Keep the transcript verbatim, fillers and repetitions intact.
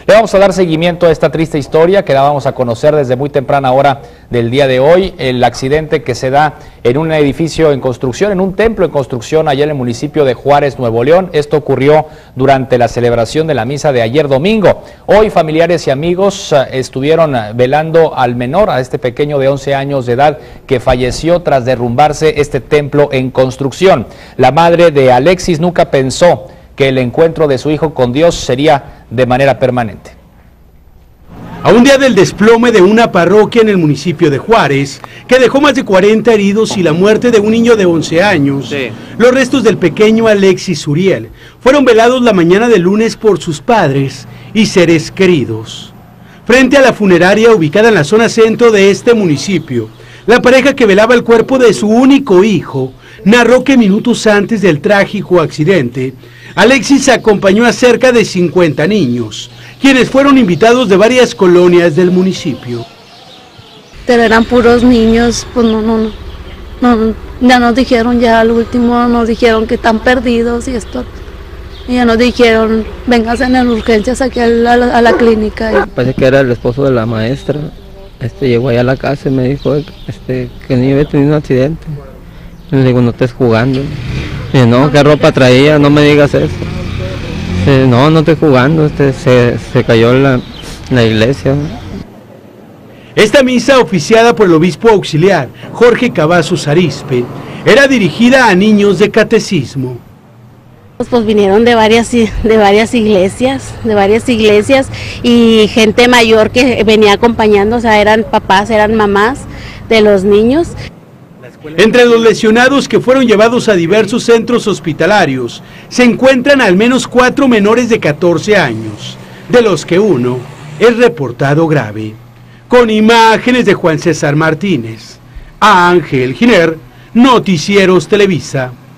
Le vamos a dar seguimiento a esta triste historia que dábamos a conocer desde muy temprana hora del día de hoy, el accidente que se da en un edificio en construcción, en un templo en construcción allá en el municipio de Juárez, Nuevo León. Esto ocurrió durante la celebración de la misa de ayer domingo. Hoy familiares y amigos estuvieron velando al menor, a este pequeño de once años de edad que falleció tras derrumbarse este templo en construcción. La madre de Alexis nunca pensó que el encuentro de su hijo con Dios sería de manera permanente. A un día del desplome de una parroquia en el municipio de Juárez, que dejó más de cuarenta heridos y la muerte de un niño de once años, sí. Los restos del pequeño Alexis Uriel fueron velados la mañana del lunes por sus padres y seres queridos. Frente a la funeraria ubicada en la zona centro de este municipio, la pareja que velaba el cuerpo de su único hijo narró que minutos antes del trágico accidente, Alexis acompañó a cerca de cincuenta niños, quienes fueron invitados de varias colonias del municipio. Pero eran puros niños, pues no, no, no, no, ya nos dijeron, ya al último nos dijeron que están perdidos y esto, y ya nos dijeron, vengas en urgencias aquí a la, a la clínica. Parece que era el esposo de la maestra, este llegó allá a la casa y me dijo este, que el niño había tenido un accidente. Le digo, no estés jugando. Y no, ¿qué ropa traía? No me digas eso. Eh, no, no estoy jugando, este, se, se cayó la, la iglesia. Esta misa, oficiada por el obispo auxiliar Jorge Cavazos Arizpe, era dirigida a niños de catecismo. Pues vinieron de varias, de varias iglesias, de varias iglesias y gente mayor que venía acompañando, o sea, eran papás, eran mamás de los niños. Entre los lesionados que fueron llevados a diversos centros hospitalarios, se encuentran al menos cuatro menores de catorce años, de los que uno es reportado grave. Con imágenes de Juan César Martínez, Ángel Giner, Noticieros Televisa.